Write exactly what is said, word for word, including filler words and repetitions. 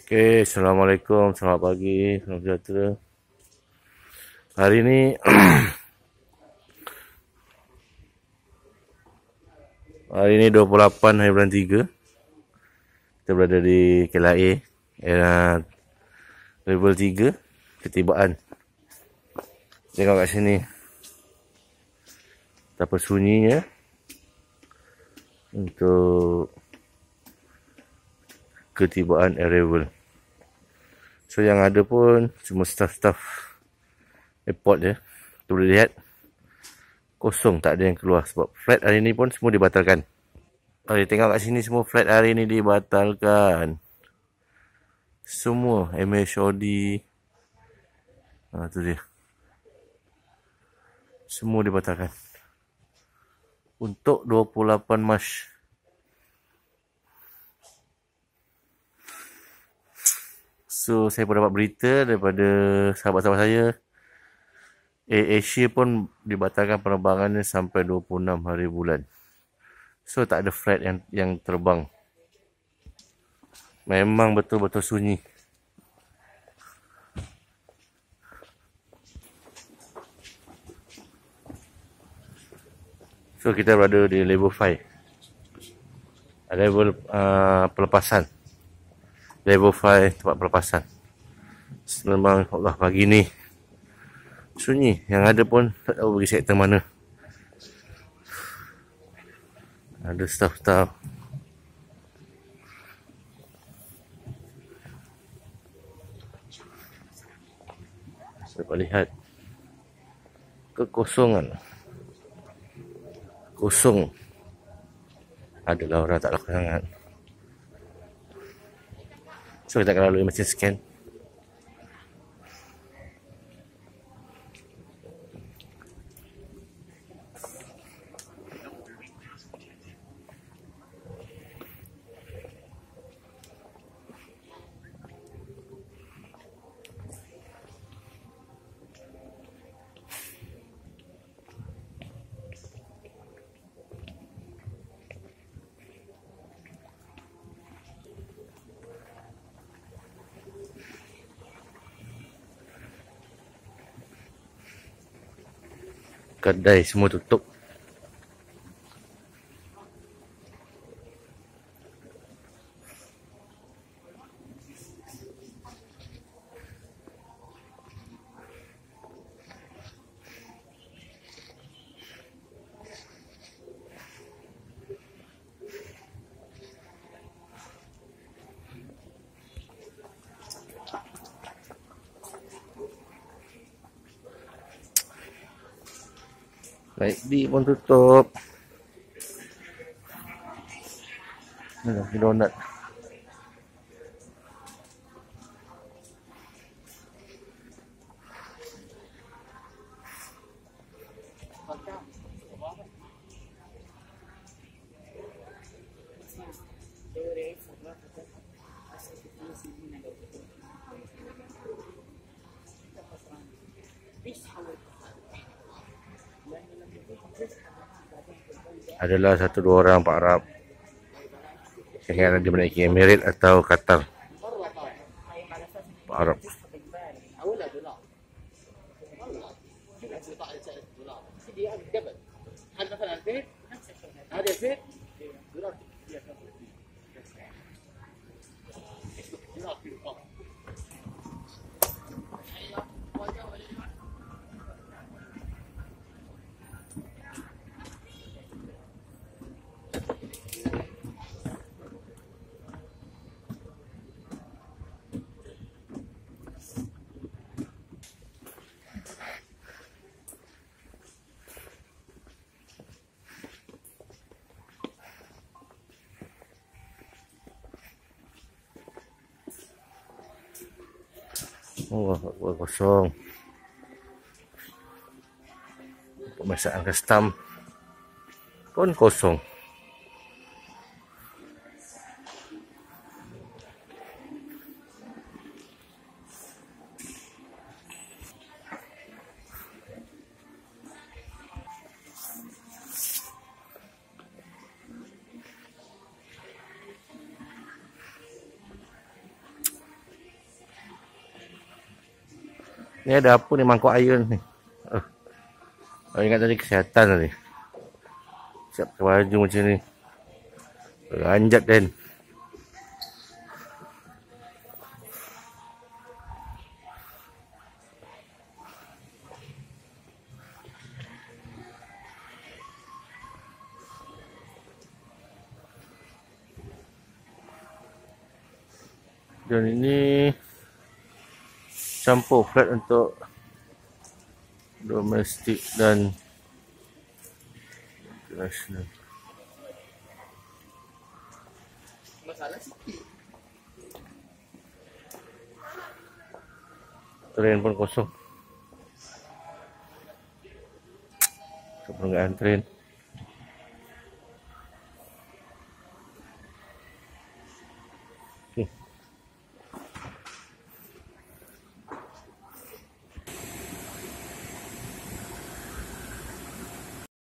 Oke, assalamualaikum, selamat pagi, selamat sejahtera. Hari ini hari ini dua puluh delapan hari bulan tiga. Kita berada di K L A, era level tiga, ketibaan. Tengok kat sini. Betapa sunyinya untuk ketibaan arrival. So yang ada pun cuma staff-staff airport je. Tu boleh lihat kosong, tak ada yang keluar sebab flight hari ni pun semua dibatalkan. Kalau tengok kat sini semua flight hari ni dibatalkan. Semua M H O D. Ha tu dia. Semua dibatalkan. Untuk dua puluh lapan Mac. So, saya pun dapat berita daripada sahabat-sahabat saya. AirAsia pun dibatalkan penerbangannya sampai dua puluh enam hari bulan. So, tak ada flight yang yang terbang. Memang betul-betul sunyi. So, kita berada di level lima. Level uh, pelepasan. Level lima tempat pelepasan. Memang Allah pagi ni sunyi. Yang ada pun tak tahu pergi sektor mana. Ada staff-staff. Dapat lihat kekosongan. Kosong. Adalah orang tak laku sangat. So kita akan lalui mesin scan. Kedai semua tutup. Naik di pun tutup. Ni donat. Adalah satu dua orang Pak Arab. Saya ingat dia menaiki Emirates atau Qatar. Pak Arab. Oh, kosong. Pemeriksaan custom pun kosong. Ni ada apa ni, mangkuk air ni? Oh, oh ingat tadi kesihatan tadi. Siap pakai baju macam ni. Beranjat kan. Dan ini campur flat untuk domestik dan international. Masalah sikit. Train pun kosong. Perenggaan train. Okay.